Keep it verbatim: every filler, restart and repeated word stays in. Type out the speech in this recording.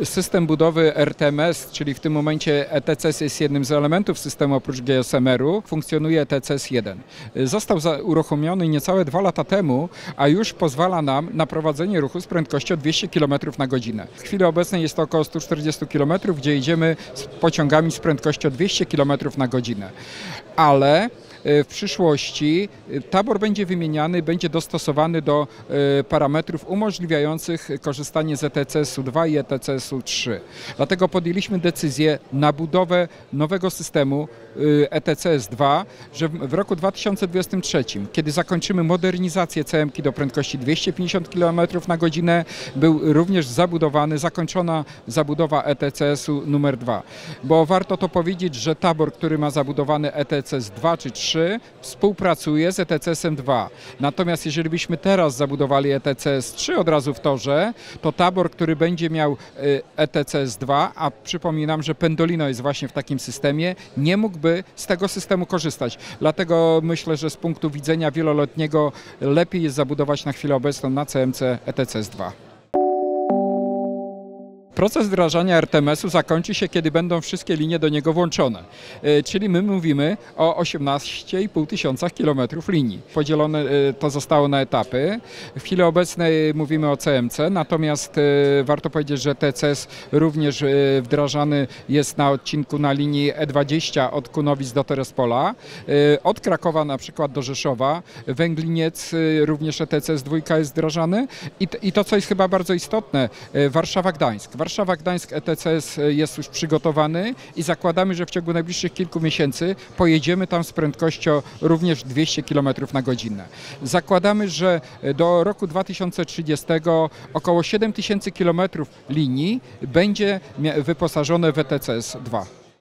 System budowy R T M S, czyli w tym momencie E T C S jest jednym z elementów systemu oprócz G S M R-u, funkcjonuje E T C S jeden. Został uruchomiony niecałe dwa lata temu, a już pozwala nam na prowadzenie ruchu z prędkością dwieście kilometrów na godzinę. W chwili obecnej jest to około sto czterdzieści kilometrów, gdzie jedziemy z pociągami z prędkością dwieście kilometrów na godzinę. Ale w przyszłości tabor będzie wymieniany, będzie dostosowany do parametrów umożliwiających korzystanie z E T C S-u dwa i E T C S-u trzy. Dlatego podjęliśmy decyzję na budowę nowego systemu E T C S dwa, że w roku dwa tysiące dwudziestym trzecim, kiedy zakończymy modernizację C M-ki do prędkości dwieście pięćdziesiąt kilometrów na godzinę, był również zabudowany, zakończona zabudowa E T C S-u numer dwa. Bo warto to powiedzieć, że tabor, który ma zabudowany E T C S dwa czy trzy, współpracuje z E T C S-em dwa. Natomiast jeżeli byśmy teraz zabudowali E T C S trzy od razu w torze, to tabor, który będzie miał E T C S dwa, a przypominam, że Pendolino jest właśnie w takim systemie, nie mógłby z tego systemu korzystać. Dlatego myślę, że z punktu widzenia wieloletniego lepiej jest zabudować na chwilę obecną na C M C E T C S dwa. Proces wdrażania R T M S-u zakończy się, kiedy będą wszystkie linie do niego włączone. Czyli my mówimy o osiemnaście i pół tysiąca kilometrów linii. Podzielone to zostało na etapy. W chwili obecnej mówimy o C M C, natomiast warto powiedzieć, że T C S również wdrażany jest na odcinku na linii E dwadzieścia od Kunowic do Terespola, od Krakowa na przykład do Rzeszowa, Węgliniec również E T C S dwa jest wdrażany i to, co jest chyba bardzo istotne, Warszawa-Gdańsk. Warszawa-Gdańsk E T C S jest już przygotowany i zakładamy, że w ciągu najbliższych kilku miesięcy pojedziemy tam z prędkością również dwieście kilometrów na godzinę. Zakładamy, że do roku dwa tysiące trzydziestego około siedem tysięcy kilometrów linii będzie wyposażone w E T C S dwa.